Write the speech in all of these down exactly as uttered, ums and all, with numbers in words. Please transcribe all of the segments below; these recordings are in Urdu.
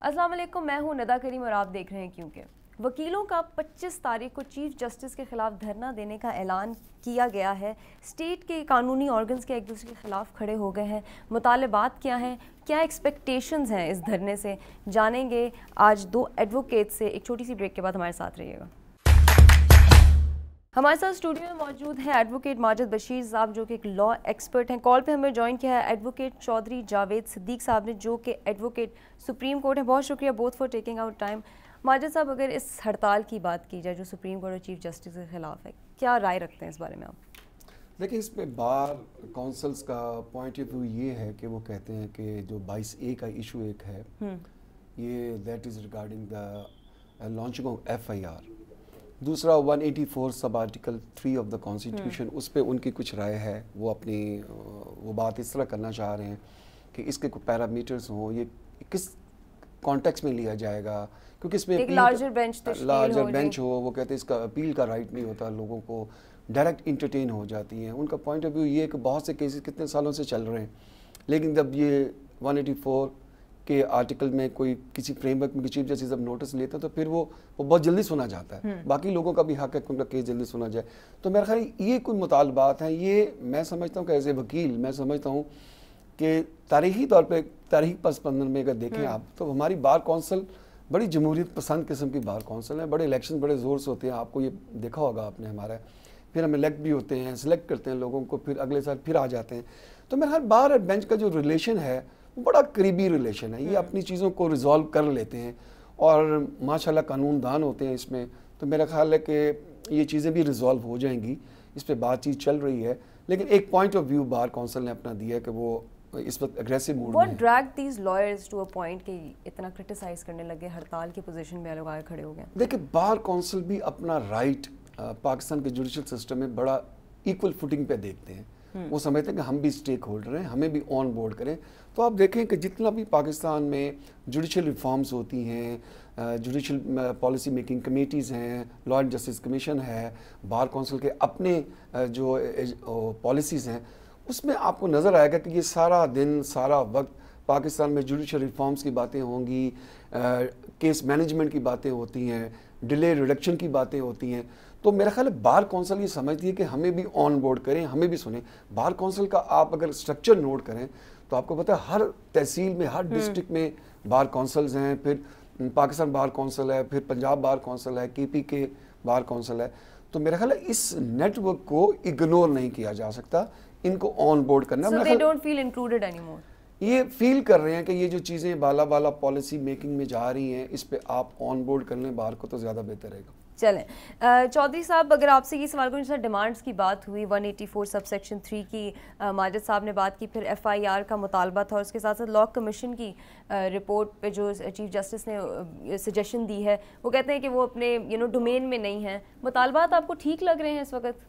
अस्सलाम वालेकुम, मैं हूँ निदा करीम और आप देख रहे हैं क्योंकि वकीलों का पच्चीस तारीख को चीफ जस्टिस के ख़िलाफ़ धरना देने का ऐलान किया गया है। स्टेट के कानूनी ऑर्गन्स के एक दूसरे के ख़िलाफ़ खड़े हो गए हैं। मुतालबात क्या हैं, क्या एक्सपेक्टेशंस हैं इस धरने से, जानेंगे आज दो एडवोकेट से। एक छोटी सी ब्रेक के बाद हमारे साथ रहिएगा। हमारे साथ स्टूडियो में मौजूद है एडवोकेट माजिद बशीर साहब जो कि एक लॉ एक्सपर्ट हैं। कॉल पे हमें ज्वाइन किया है एडवोकेट चौधरी जावेद सिद्दीक साहब ने जो कि एडवोकेट सुप्रीम कोर्ट हैं। बहुत शुक्रिया both for taking out time. Majid साहब, अगर इस हड़ताल की बात की जाए जो सुप्रीम कोर्ट और चीफ जस्टिस के ख़िलाफ़ है, क्या राय रखते हैं इस बारे में आप? देखिए, इसमें बार काउंसिल्स का पॉइंट ऑफ व्यू ये है कि वो कहते हैं कि जो बाईस ए का इशू एक है, ये that is regarding the launching of F I R. दूसरा एक सौ चौरासी sub article three of the constitution, उस पर उनकी कुछ राय है। वो अपनी वो बात इस तरह करना चाह रहे हैं कि इसके कुछ पैरामीटर्स हों, ये किस कॉन्टेक्स्ट में लिया जाएगा, क्योंकि इसमें एक लार्जर बेंच लार्जर बेंच हो। वो कहते हैं इसका अपील का राइट नहीं होता, लोगों को डायरेक्ट इंटरटेन हो जाती हैं। उनका पॉइंट ऑफ व्यू ये है कि बहुत से केसेस कितने सालों से चल रहे हैं, लेकिन जब ये एक सौ चौरासी के आर्टिकल में कोई किसी फ्रेमवर्क में चीफ जस्टिस जब नोटिस लेते हैं तो फिर वो वो बहुत जल्दी सुना जाता है। बाकी लोगों का भी हक है कि उनका केस जल्दी सुना जाए। तो मेरा ख्याल ये कोई मुतालबात हैं, ये मैं समझता हूँ कि एज ए वकील मैं समझता हूँ कि तारीखी तौर पे तारीख पस पंद्रह में अगर देखें आप, तो हमारी बार कौंसिल बड़ी जमहूरियत पसंद किस्म की बार कौंसिल है। बड़े इलेक्शन बड़े ज़ोर से होते हैं, आपको ये देखा होगा आपने हमारा। फिर हम इलेक्ट भी होते हैं, सिलेक्ट करते हैं लोगों को, फिर अगले साल फिर आ जाते हैं। तो मेरा ख्याल बार और बेंच का जो रिलेशन है वो बड़ा करीबी रिलेशन है। ये अपनी चीज़ों को रिजॉल्व कर लेते हैं और माशाल्लाह कानूनदान होते हैं इसमें। तो मेरा ख्याल है कि ये चीज़ें भी रिजॉल्व हो जाएंगी। इस पर बातचीत चल रही है, लेकिन एक point of view bar council ने अपना दिया है कि वो इस वक्त एग्रेसिव मूड में है। What dragged these lawyers to a point कि इतना क्रिटिसाइज करने लगे, हड़ताल की पोजीशन में लोग आए खड़े हो गए? देखिए, बार काउंसिल भी अपना राइट पाकिस्तान के जुडिशल सिस्टम में बड़ा इक्वल फुटिंग पे देखते हैं। वो समझते हैं कि हम भी स्टेक होल्डर हैं, हमें भी ऑन बोर्ड करें। तो आप देखें कि जितना भी पाकिस्तान में जुडिशल रिफॉर्म्स होती हैं, जुडिशल पॉलिसी मेकिंग कमेटीज़ हैं, लॉ एंड जस्टिस कमीशन है, बार काउंसिल के अपने जो पॉलिसीज़ हैं, उसमें आपको नज़र आएगा कि ये सारा दिन सारा वक्त पाकिस्तान में जुडिशल रिफॉर्म्स की बातें होंगी, केस मैनेजमेंट की बातें होती हैं, डिले रिडक्शन की बातें होती हैं। तो मेरा ख्याल है बार काउंसिल ये समझती है कि हमें भी ऑन बोर्ड करें, हमें भी सुने। बार काउंसिल का आप अगर स्ट्रक्चर नोट करें तो आपको पता है हर तहसील में, हर डिस्ट्रिक्ट में बार काउंसिल्स हैं। फिर पाकिस्तान बार काउंसिल है, फिर पंजाब बार काउंसिल है, के पी के बार काउंसिल है। तो मेरा ख्याल है इस नेटवर्क को इग्नोर नहीं किया जा सकता, इनको ऑन बोर्ड करना। So they don't feel included anymore. ये फील कर रहे हैं कि ये जो चीज़ें बाला बाला पॉलिसी मेकिंग में जा रही हैं, इस पे आप ऑन बोर्ड कर लें बार को तो ज़्यादा बेहतर रहेगा। चलें चौधरी साहब, अगर आपसे ये सवाल करूँ, जैसे डिमांड्स की बात हुई, एक सौ चौरासी सब सेक्शन थ्री की माजिद साहब ने बात की, फिर एफ आई आर का मुतालबा था और उसके साथ साथ लॉ कमीशन की रिपोर्ट पे जो चीफ जस्टिस ने सजेशन दी है, वो कहते हैं कि वो अपने यू नो डोमेन में नहीं है। मुतालबात आपको ठीक लग रहे हैं इस वक्त?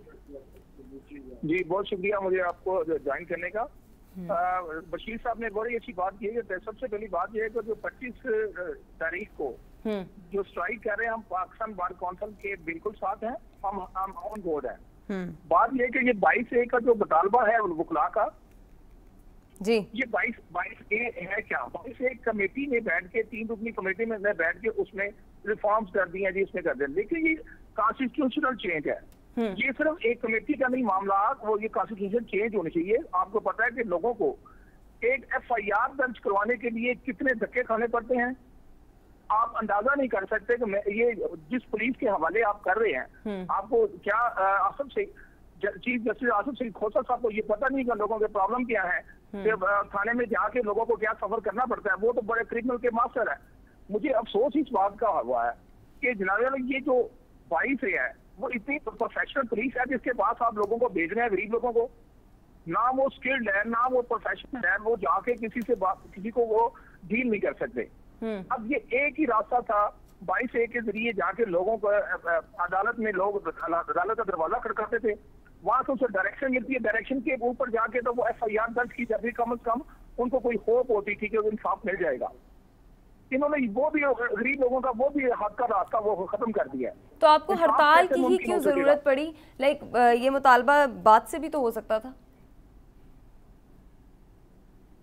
जी, बहुत शुक्रिया मुझे आपको ज्वाइन करने का। बशीर साहब ने बड़ी अच्छी बात की है। सबसे पहली बात यह है कि जो पच्चीस तारीख को जो स्ट्राइक कर रहे हैं, हम पाकिस्तान बार काउंसिल के बिल्कुल साथ हैं, हम हम ऑन बोर्ड हैं। बात यह कि ये बाईस ए का जो मुतालबा है वकला का, जी ये बाईस बाईस ए है क्या? बाईस ए कमेटी में बैठ के, तीन रुकनी कमेटी में बैठ के उसमें रिफॉर्म्स कर दिए हैं जी, इसमें कर दिए। लेकिन ये कॉन्स्टिट्यूशनल चेंज है, ये सिर्फ एक कमेटी का नहीं मामला, वो ये कॉन्स्टिट्यूशन चेंज होनी चाहिए। आपको पता है कि लोगों को एक एफ आई आर दर्ज करवाने के लिए कितने धक्के खाने पड़ते हैं, आप अंदाजा नहीं कर सकते कि मैं ये जिस पुलिस के हवाले आप कर रहे हैं, आपको क्या आसफ से चीफ जस्टिस आसफ से खोसा साहब को ये पता नहीं कि लोगों के प्रॉब्लम क्या है, थाने में जाके लोगों को क्या सफर करना पड़ता है। वो तो बड़े क्रिमिनल के मास्टर है। मुझे अफसोस इस बात का हुआ है कि जनाब ये जो बाईस है वो इतनी प्रोफेशनल पुलिस है जिसके पास आप लोगों को भेज रहे हैं, गरीब लोगों को, ना वो स्किल्ड है ना वो प्रोफेशनल है, वो जाके किसी से किसी को वो डील नहीं कर सकते। अब ये एक ही रास्ता था, बाईस ए के जरिए जाके लोगों को अदालत में लोग अदालत का दरवाजा खड़काते थे, वहां से उसे डायरेक्शन मिलती है, डायरेक्शन के ऊपर जाके तो वो एफ आई आर दर्ज की जाती, कम से कम उनको कोई होप होती थी कि इंसाफ मिल जाएगा। इन्होंने वो भी गरीब लोगों का वो भी हक का रास्ता वो खत्म कर दिया। तो आपको हड़ताल की ही क्यों जरूरत पड़ी? लाइक ये मुतालबा बात से भी तो हो सकता था।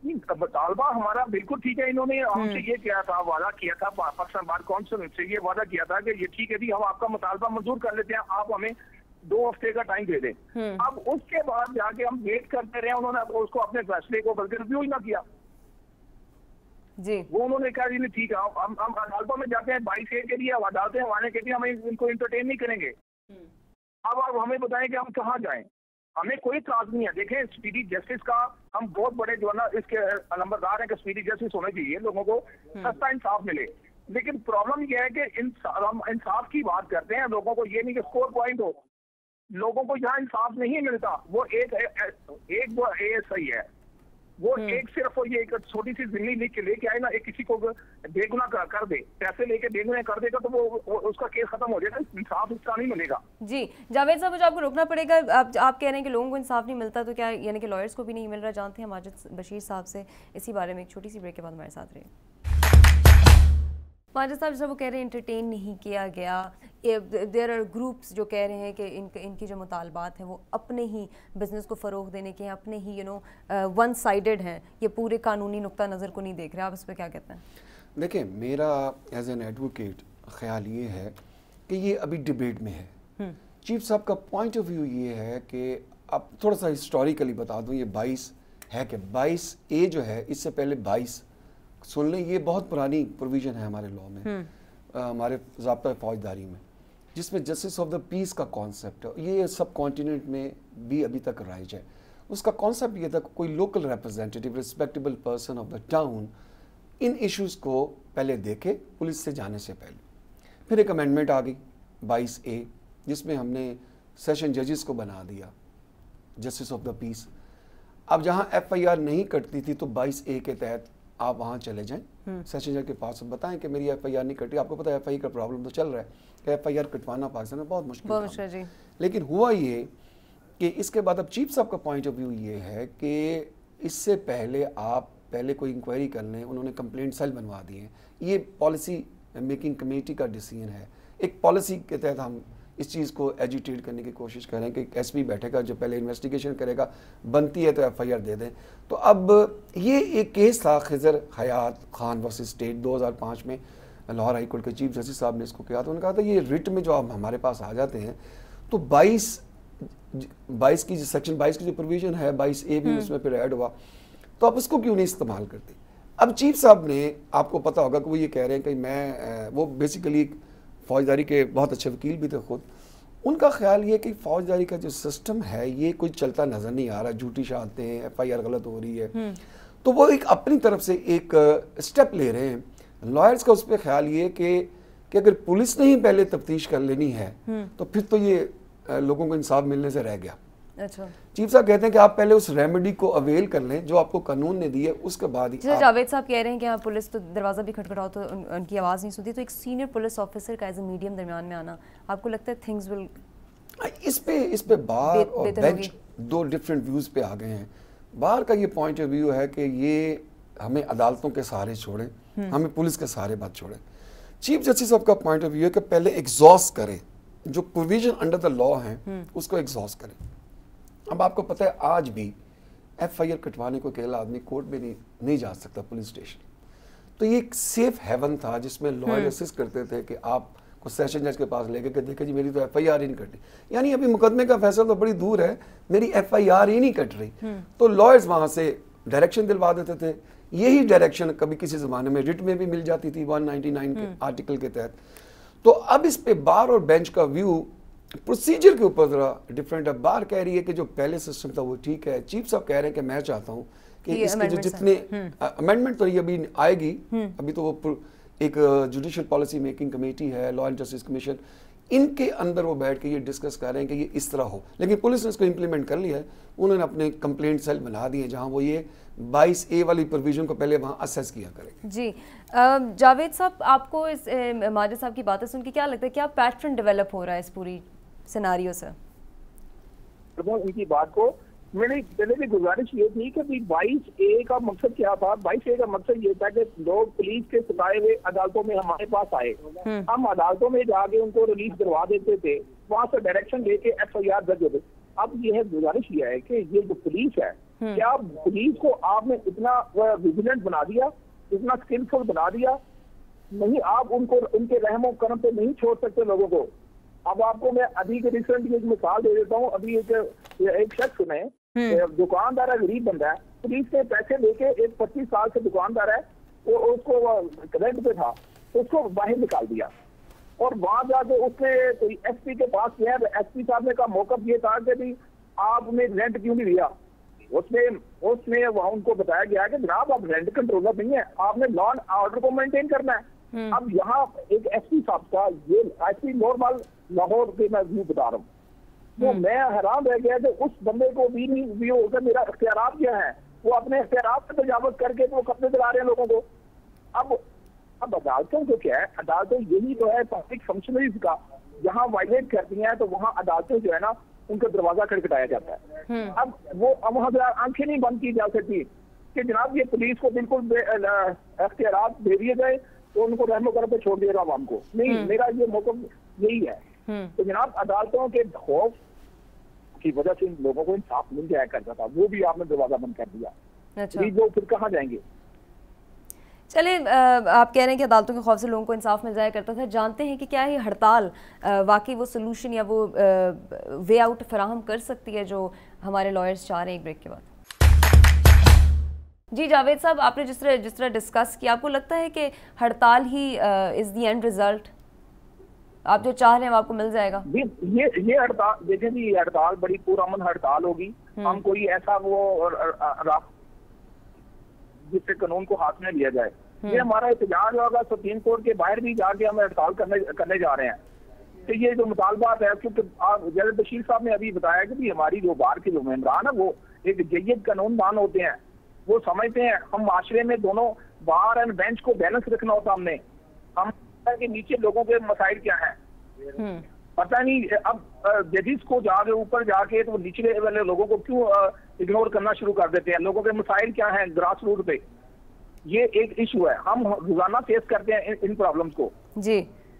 مطالبہ ہمارا بالکل ٹھیک ہے. انہوں نے ہم سے یہ کیا تھا, وعدہ کیا تھا, پاکستان بار کونسل سے یہ وعدہ کیا تھا کہ یہ ٹھیک ہے جی ہم آپ کا مطالبہ منظور کر لیتے ہیں, آپ ہمیں دو ہفتے کا ٹائم دے دیں. اب اس کے بعد جا کے ہم ویٹ کرتے رہے, انہوں نے اس کو اپنے فیصلے کو بلکہ ریویو ہی نہ کیا جی. وہ انہوں نے کہا جی ٹھیک ہے ہم ہم عدالتوں میں جاتے ہیں بائیس اے کے لیے, اب عدالتیں ہمارے کہتی ہیں ہمیں ان کو انٹرٹین نہیں کریں گے. اب آپ ہمیں بتائیں کہ ہم کہاں جائیں, ہمیں کوئی اعتراض نہیں ہے. دیکھیں اسپیڈی جسٹس کا ہم بہت بڑے جو ہے نا اس کے نمبردار ہیں کہ اسپیڈی جسٹس ہونا چاہیے, لوگوں کو سستا انصاف ملے. لیکن پرابلم یہ ہے کہ ہم انصاف کی بات کرتے ہیں, لوگوں کو یہ نہیں کہ اسکور پوائنٹ ہو, لوگوں کو یہاں انصاف نہیں ملتا. وہ ایک ایک وہ اے ایس آئی ہے, وہ ایک صرف یہ ایک چھوٹی سی زمین لکھ کے لے کے آئے نا, ایک کسی کو بے گناہ کر دے, پیسے لے کے بے گناہ کر دے گا تو وہ اس کا کیس ختم ہو جائے گا, انصاف اس کا نہیں ملے گا. جی جاوید صاحب مجھے آپ کو روکنا پڑے گا. آپ آپ کہہ رہے ہیں کہ لوگوں کو انصاف نہیں ملتا, تو کیا یعنی کہ لائرس کو بھی نہیں مل رہا؟ جانتے ہیں ماجد بشیر صاحب سے اسی بارے میں ایک چھوٹی سی بریک کے بعد ہمارے ساتھ رہے. ماجد صاحب جب وہ کہہ رہے ہیں انٹرٹین نہیں کیا گیا, دیر آر گروپس جو کہہ رہے ہیں کہ ان ان کی جو مطالبات ہیں وہ اپنے ہی بزنس کو فروغ دینے کے ہیں, اپنے ہی یو نو ون سائیڈڈ ہیں, یہ پورے قانونی نقطہ نظر کو نہیں دیکھ رہے, آپ اس پہ کیا کہتے ہیں؟ دیکھیں میرا ایز این ایڈوکیٹ خیال یہ ہے کہ یہ ابھی ڈبیٹ میں ہے. چیف صاحب کا پوائنٹ آف ویو یہ ہے کہ اب تھوڑا سا ہسٹوریکلی بتا دوں, یہ بائیس ہے کہ بائیس اے جو ہے اس سے پہلے بائیس سن لیں, یہ بہت پرانی پروویژن ہے ہمارے لاء میں, ہمارے ضابطہ فوجداری میں, جس میں جسٹس آف دا پیس کا کانسیپٹ ہے. یہ سب کانٹیننٹ میں بھی ابھی تک رائج ہے. اس کا کانسیپٹ یہ تھا کہ کوئی local representative respectable person of the town ان ایشوز کو پہلے دیکھے پولیس سے جانے سے پہلے. پھر ایک امینڈمنٹ آ گئی بائیس اے, جس میں ہم نے سیشن ججز کو بنا دیا جسٹس آف دا پیس. اب جہاں ایف آئی آر نہیں کٹتی تھی تو بائیس اے کے تحت آپ وہاں چلے جائیں سیشن جج کے پاس, بتائیں کہ میری ایف آئی آر نہیں کٹی. آپ کو پتا ہے ایف آئی آر کا پرابلم تو چل رہا ہے کہ ایف آئی آر کٹوانا پاکستان میں بہت مشکل ہے. لیکن ہوا یہ کہ اس کے بعد اب چیف صاحب کا پوائنٹ آف ویو یہ ہے کہ اس سے پہلے آپ پہلے کوئی انکوائری کر لیں, انہوں نے کمپلینٹ سیل بنوا دی ہیں. یہ پالیسی میکنگ کمیٹی کا ڈیسیژن ہے. ایک پالیسی کے تحت ہم اس چیز کو ایجیٹیٹ کرنے کی کوشش کریں کہ ایس پی بیٹھے گا جو پہلے انویسٹیگیشن کرے گا, بنتی ہے تو ایف آئی آر دے دیں. تو اب یہ ایک کیس تھا خضر حیات خان ورسز اسٹیٹ دو ہزار پانچ میں, لاہور ہائی کورٹ کے چیف جسٹس صاحب نے اس کو کیا, تو انہوں نے کہا تھا یہ ریٹ میں جو آپ ہمارے پاس آ جاتے ہیں تو بائیس بائیس کی سیکشن بائیس کی جو پروویژن ہے, بائیس اے بھی اس میں پھر ایڈ ہوا, تو آپ اس کو کیوں نہیں استعمال کرتے. اب چیف صاحب نے, آپ کو پتا ہوگا کہ وہ یہ کہہ رہے ہیں کہ میں, وہ بیسیکلی فوجداری کے بہت اچھے وکیل بھی تھے خود, ان کا خیال یہ کہ فوجداری کا جو سسٹم ہے یہ کوئی چلتا نظر نہیں آ رہا, جھوٹی شہادتیں ہیں, ایف آئی آر غلط ہو رہی ہے, تو وہ ایک اپنی طرف سے ایک اسٹیپ لے رہے ہیں. لائرز کا اس پہ خیال یہ کہ کہ اگر پولیس نے ہی پہلے تفتیش کر لینی ہے تو پھر تو یہ لوگوں کو انصاف ملنے سے رہ گیا. اچھا چیف صاحب کہتے ہیں کہ آپ پہلے اس ریمیڈی کو اویل کر لیں جو آپ کو قانون نے دی ہے, اس کے بعد ہی. جاوید صاحب کہہ رہے ہیں کہ ہاں پولیس تو دروازہ بھی کھٹکھٹاؤ تو ان کی آواز نہیں سنتی, تو ایک سینئر پولیس آفیسر کا ایز اے میڈیم درمیان میں آنا, آپ کو لگتا ہے تھنگز ول اس پہ اس پہ بار اور بینچ دو ڈفرینٹ ویوز پہ آ گئے ہیں. بار کا یہ پوائنٹ آف ویو ہے کہ یہ ہمیں عدالتوں کے سہارے چھوڑیں, ہمیں پولیس کے سہارے بات چھوڑیں. چیف جسٹس صاحب کا پوائنٹ آف ویو ہے کہ پہلے ایگزاسٹ کریں, جو پروویژن انڈر دا لا ہیں اس کو ایگزاسٹ کریں. اب آپ کو پتہ ہے آج بھی ایف آئی آر کٹوانے کو اکیلا آدمی کورٹ میں نہیں نہیں جا سکتا, پولیس اسٹیشن. تو یہ ایک سیف ہیون تھا جس میں لائر اسسٹ کرتے تھے کہ آپ کو سیشن جج کے پاس لے گئے کہ دیکھیں جی میری تو ایف آئی آر ہی نہیں کٹ رہی, یعنی ابھی مقدمے کا فیصلہ تو بڑی دور ہے, میری ایف آئی آر ہی نہیں کٹ رہی. تو لائرز وہاں سے ڈائریکشن دلوا دیتے تھے. یہی ڈائریکشن کبھی کسی زمانے میں رٹ میں بھی مل جاتی تھی ون نائنٹی نائن کے آرٹیکل کے تحت. تو اب اس پہ بار اور بینچ کا ویو پروسیجر کے اوپر ذرا ڈفرینٹ ہے. بار کہہ رہی ہے کہ جو پہلے سسٹم تھا وہ ٹھیک ہے. چیف صاحب کہہ رہے ہیں کہ میں چاہتا ہوں کہ اس کے جو جتنے امینڈمنٹ تو یہ ابھی آئے گی, ابھی تو وہ ایک جوڈیشل پالیسی میکنگ کمیٹی ہے, لا اینڈ جسٹس کمیشن, ان کے اندر وہ بیٹھ کے یہ ڈسکس کر رہے ہیں کہ یہ اس طرح ہو. لیکن پولیس نے اس کو امپلیمنٹ کر لیا ہے, انہوں نے اپنے کمپلینٹ سیل بنا دیے جہاں وہ یہ بائیس اے والی پروویژن کو پہلے وہاں اسیس کیا کریں. جی جاوید صاحب, آپ کو اس ماجد صاحب کی باتیں سن کے کیا لگتا ہے, کیا پیٹرن ڈیولپ ہو رہا ہے اس پوری سیناریو سے؟ ان کی بات کو میری پہلے بھی گزارش یہ تھی کہ بائیس اے کا مقصد کیا تھا. بائیس اے کا مقصد یہ تھا کہ لوگ پولیس کے ستائے ہوئے عدالتوں میں ہمارے پاس آئے, ہم عدالتوں میں جا کے ان کو ریلیز کروا دیتے تھے, وہاں سے ڈائریکشن لے کے ایف آئی آر درج ہوتے. اب یہ ہے گزارش یہ ہے کہ یہ جو پولیس ہے کیا پولیس کو آپ نے اتنا ویجیلنٹ بنا دیا, اتنا اسکلفل بنا دیا؟ نہیں, آپ ان کو ان کے رحم و کرم پہ نہیں چھوڑ سکتے لوگوں کو. اب آپ کو میں ابھی کے ریسنٹ ایک مثال دے دیتا ہوں. ابھی ایک ایک شخص نے, دکاندار ہے, غریب بندہ ہے, پولیس نے پیسے لے کے, ایک پچیس سال سے دکاندار ہے, وہ اس کو رینٹ پہ تھا, اس کو باہر نکال دیا, اور وہاں جا کے اس نے کوئی ایس پی کے پاس کیا. ایس پی صاحب نے کہا موقف یہ تھا کہ بھی آپ نے رینٹ کیوں نہیں دیا؟ اس میں اس میں وہاں ان کو بتایا گیا کہ جناب آپ رینٹ کنٹرولر نہیں ہے, آپ نے لا اینڈ آرڈر کو مینٹین کرنا ہے. اب یہاں ایک ایس پی صاحب کا, یہ ایس پی نارمل لاہور کے میں ویو بتا رہا ہوں, تو میں حیران رہ گیا کہ اس بندے کو بھی نہیں ویو ہو میرا اختیارات کیا ہے, وہ اپنے اختیارات سے تجاوز کر کے وہ قبضے دلا رہے ہیں لوگوں کو. اب اب عدالتوں کو کیا ہے, عدالتیں یہی جو ہے پبلک فنکشنریز کا جہاں وائلیٹ کرتی ہیں تو وہاں عدالتیں جو ہے نا ان کا دروازہ کھٹکھٹایا جاتا ہے. اب وہ اب وہاں آنکھیں نہیں بند کی جا سکتی کہ جناب یہ پولیس کو بالکل اختیارات دے دیے گئے تو ان کو رحم و کرم پہ چھوڑ دیا گا عوام کو. نہیں, میرا یہ موقف یہی ہے. تو جناب عدالتوں کے خوف کی وجہ سے ان لوگوں کو انصاف مل جایا کرتا تھا, وہ بھی آپ نے دروازہ بند کر دیا. وہ پھر کہاں جائیں گے؟ چلیں, آپ کہہ رہے ہیں کہ عدالتوں کے خوف سے لوگوں کو انصاف مل جایا کرتا تھا. جانتے ہیں کہ کیا یہ ہڑتال واقعی وہ سلوشن یا وہ وے آؤٹ فراہم کر سکتی ہے جو ہمارے لائرز چاہ رہے ہیں ایک بریک کے بعد؟ جی جاوید صاحب, آپ نے جس طرح جس طرح ڈسکس کیا, آپ کو لگتا ہے کہ ہڑتال ہی از دی اینڈ ریزلٹ, آپ جو چاہ رہے ہیں وہ آپ کو مل جائے گا؟ یہ یہ ہڑتال دیکھیں جی, یہ ہڑتال بڑی پرامن ہڑتال ہوگی. ہم کوئی ایسا وہ جس سے قانون کو ہاتھ میں لیا جائے, یہ ہمارا احتجاج ہوگا سپریم کورٹ کے باہر بھی جا کے ہم ہڑتال کرنے کرنے جا رہے ہیں. کہ یہ جو مطالبات ہے, کیونکہ جاوید بشیر صاحب نے ابھی بتایا کہ ہماری جو بار کے جو ممبران ہیں وہ ایک جید قانون دان ہوتے ہیں, وہ سمجھتے ہیں ہم معاشرے میں دونوں بار اینڈ بینچ کو بیلنس رکھنا ہوتا. ہم نے ہم کہ نیچے لوگوں کے مسائل کیا ہیں پتہ نہیں, اب ججز کو جا کے اوپر جا کے تو نیچلے والے لوگوں کو کیوں اگنور کرنا شروع کر دیتے ہیں. لوگوں کے مسائل کیا ہیں گراس روٹ پہ, یہ ایک ایشو ہے. ہم روزانہ فیس کرتے ہیں ان پرابلمز کو. جی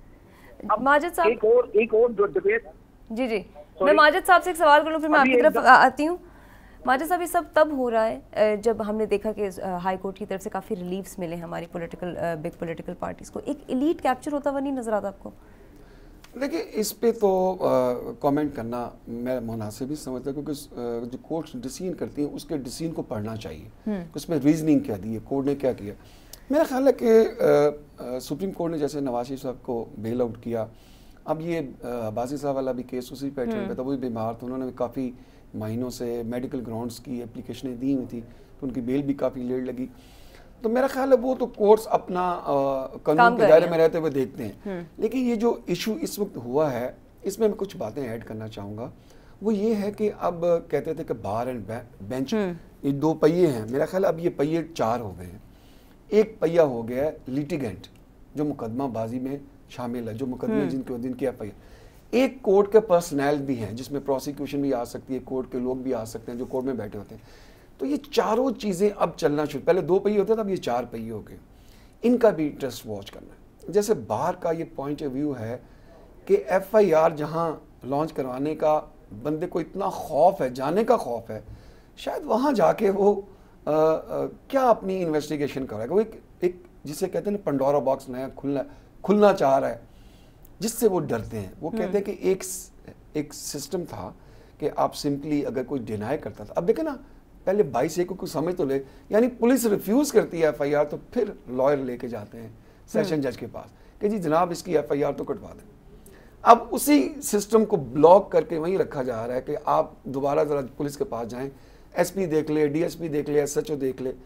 ماجد صاحب, ایک اور ایک اور ڈبیٹ. جی جی میں ماجد صاحب سے ایک سوال کروں, پھر میں آپ کی طرف آتی ہوں. ماجد صاحب, یہ سب تب ہو رہا ہے جب ہم نے دیکھا کہ ہائی کورٹ کی طرف سے کافی ریلیفز ملے ہماری پولیٹیکل بگ پولیٹیکل پارٹیز کو. ایک ایلیٹ کیپچر ہوتا ہوا نہیں نظر آتا آپ کو؟ دیکھیں, اس پہ تو کامنٹ کرنا میں مناسب ہی سمجھتا ہوں, کیونکہ جو کورٹس ڈیسیژن کرتی ہیں اس کے ڈیسیژن کو پڑھنا چاہیے, اس میں ریزننگ کیا دی ہے, کورٹ نے کیا کیا. میرا خیال ہے کہ سپریم کورٹ نے جیسے نواز شریف صاحب کو بیل آؤٹ کیا, اب یہ عباسی صاحب والا بھی کیس اسی پیٹرن پہ تھا, وہ بھی بیمار تھے, انہوں نے کافی مہینوں سے میڈیکل گراؤنڈس کی اپلیکیشنیں دی ہوئی تھی, تو ان کی بیل بھی کافی لیٹ لگی. تو میرا خیال ہے وہ تو کورٹس اپنا قانون کے دائرے میں رہتے ہوئے دیکھتے ہیں. لیکن یہ جو ایشو اس وقت ہوا ہے, اس میں میں کچھ باتیں ایڈ کرنا چاہوں گا. وہ یہ ہے کہ اب کہتے تھے کہ بار اینڈ بینچ یہ دو پہیے ہیں, میرا خیال ہے اب یہ پہیے چار ہو گئے ہیں. ایک پہیا ہو گیا ہے لیٹیگنٹ جو مقدمہ بازی میں شامل ہے, جو مقدمے جن کے دن کیا پہیا. ایک کورٹ کے پرسنل بھی ہیں جس میں پروسیکیوشن بھی آ سکتی ہے, کورٹ کے لوگ بھی آ سکتے ہیں جو کورٹ میں بیٹھے ہوتے ہیں. تو یہ چاروں چیزیں اب چلنا شروع, پہلے دو پہیے ہوتے تھے, اب یہ چار پہیے ہو گئے. ان کا بھی انٹرسٹ واچ کرنا ہے. جیسے بار کا یہ پوائنٹ آف ویو ہے کہ ایف آئی آر جہاں لانچ کروانے کا بندے کو اتنا خوف ہے, جانے کا خوف ہے, شاید وہاں جا کے وہ آ, آ, کیا اپنی انویسٹیگیشن کرے گا. وہ ایک ایک جسے کہتے ہیں نا پنڈورا باکس نیا کھلنا کھلنا چاہ رہا ہے, جس سے وہ ڈرتے ہیں. وہ کہتے ہیں کہ ایک ایک سسٹم تھا کہ آپ سمپلی اگر کوئی ڈینائی کرتا تھا, اب دیکھیں نا پہلے بائیس ایک کو سمجھ تو لے, یعنی پولیس ریفیوز کرتی ہے ایف آئی آر تو پھر لائر لے کے جاتے ہیں سیشن جج کے پاس کہ جی جناب اس کی ایف آئی آر تو کٹوا دیں. اب اسی سسٹم کو بلاک کر کے وہیں رکھا جا رہا ہے کہ آپ دوبارہ ذرا پولیس کے پاس جائیں, ایس پی دیکھ لے, ڈی ایس پی دیکھ لے, ایس ایچ او دیکھ لے.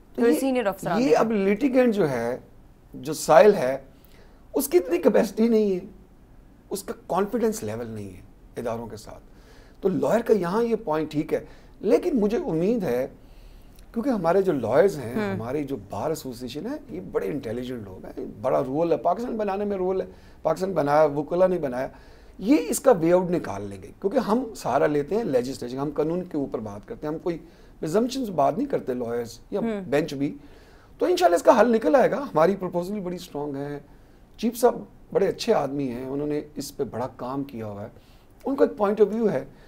یہ اب لیٹیگنٹ جو ہے, جو سائل ہے, اس کی اتنی کیپیسٹی نہیں ہے, اس کا کانفیڈنس لیول نہیں ہے اداروں کے ساتھ. تو لائر کا یہاں یہ پوائنٹ ٹھیک ہے, لیکن مجھے امید ہے کیونکہ ہمارے جو لائرز ہیں, ہماری جو بار ایسوسیشن ہے, یہ بڑے انٹیلیجنٹ لوگ ہیں, بڑا رول ہے پاکستان بنانے میں, رول ہے پاکستان بنایا, وکلا نہیں بنایا. یہ اس کا وے آؤٹ نکال لیں گے, کیونکہ ہم سارا لیتے ہیں لیجسلیشن, ہم قانون کے اوپر بات کرتے ہیں, ہم کوئی پرزمپشنز بات نہیں کرتے لائرز یا بینچ بھی. تو انشاءاللہ اس کا حل نکل آئے گا. ہماری پروپوزل بڑی اسٹرانگ ہے, چیف صاحب بڑے اچھے آدمی ہیں, انہوں نے اس پہ بڑا کام کیا ہوا ہے, ان کا ایک پوائنٹ آف ویو ہے.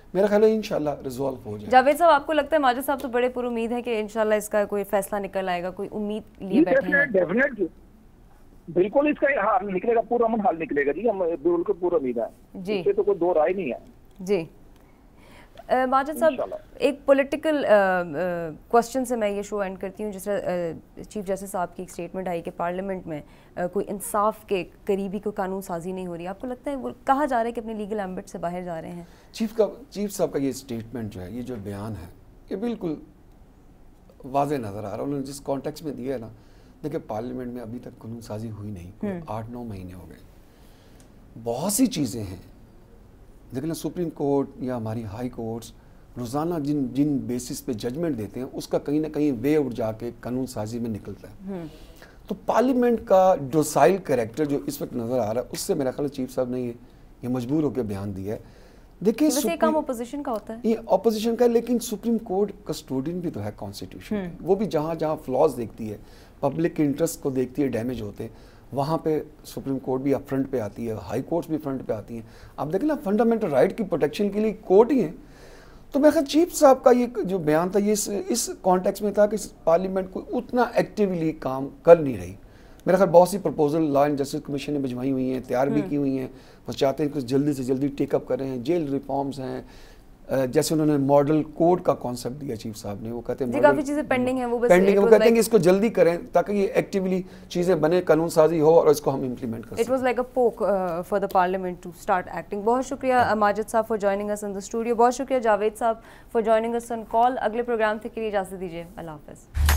میرا خیال ہے انشاءاللہ ریزالو ہو جائے. جاوید صاحب آپ کو لگتا ہے ماجد صاحب تو بڑے پر امید ہے کہ انشاءاللہ اس کا کوئی فیصلہ نکل آئے گا, کوئی امید لیے بیٹھے ہیں؟ ڈیفینیٹ بالکل اس کا حل نکلے گا, پورا من حل نکلے گا جی, ہم بالکل پورا امید ہے جی, اس سے تو کوئی دو رائے نہیں ہے جی. ماجد صاحب ایک پولیٹیکل کوسچن سے میں یہ شو اینڈ کرتی ہوں, جس طرح چیف جسٹس صاحب کی ایک اسٹیٹمنٹ آئی کہ پارلیمنٹ میں کوئی انصاف کے قریبی کوئی قانون سازی نہیں ہو رہی, آپ کو لگتا ہے وہ کہا جا رہا ہے کہ اپنے لیگل ایمبٹ سے باہر جا رہے ہیں؟ چیف کا چیف صاحب کا یہ اسٹیٹمنٹ جو ہے, یہ جو بیان ہے, یہ بالکل واضح نظر آ رہا ہے. انہوں نے جس کانٹیکس میں دیا ہے نا, دیکھیں پارلیمنٹ میں ابھی تک قانون سازی ہوئی نہیں, آٹھ نو مہینے ہو گئے. بہت سی چیزیں ہیں, لیکن سپریم کورٹ یا ہماری ہائی کورٹس روزانہ جن جن بیسس پہ ججمنٹ دیتے ہیں اس کا کہیں نہ کہیں وے اٹھ جا کے قانون سازی میں نکلتا ہے. تو پارلیمنٹ کا ڈوسائل کریکٹر جو اس وقت نظر آ رہا ہے, اس سے میرا خیال چیف صاحب نے یہ یہ مجبور ہو کے بیان دیا ہے. دیکھیں یہ کام اپوزیشن کا ہوتا ہے, یہ اپوزیشن کا ہے, لیکن سپریم کورٹ کسٹوڈین بھی تو ہے کانسٹیٹیوشن. وہ بھی جہاں جہاں فلاز دیکھتی ہے, پبلک انٹرسٹ کو دیکھتی ہے ڈیمیج ہوتے, وہاں پہ سپریم کورٹ بھی اب فرنٹ پہ آتی ہے, ہائی کورٹس بھی فرنٹ پہ آتی ہیں. آپ دیکھیں نا, فنڈامنٹل رائٹ کی پروٹیکشن کے لیے کورٹ ہی ہیں. تو میرا خیال چیف صاحب کا یہ جو بیان تھا, یہ اس اس کانٹیکس میں تھا کہ پارلیمنٹ کو اتنا ایکٹیولی کام کر نہیں رہی. میرا خیال بہت سی proposal law and justice commission نے بھجوائی ہوئی ہیں, تیار بھی کی ہوئی ہیں, وہ چاہتے ہیں کہ جلدی سے جلدی ٹیک اپ کر رہے ہیں. جیل ریفارمز ہیں, جیسے انہوں نے ماڈل کوڈ کا کانسیپٹ دیا چیف صاحب نے, وہ کہتے ہیں کافی چیزیں پینڈنگ ہیں, وہ بس پینڈنگ ہے, وہ کہتے ہیں کہ اس کو جلدی کریں تاکہ یہ ایکٹیولی چیزیں بنے, قانون سازی ہو اور اس کو ہم امپلیمنٹ کر سکیں. It was like a poke for the parliament to start acting. بہت شکریہ ماجد صاحب for joining us in the studio. بہت شکریہ جاوید صاحب فار جوائننگ اس آن کال. اگلے پروگرام تک کے لیے اجازت دیجیے. اللہ حافظ.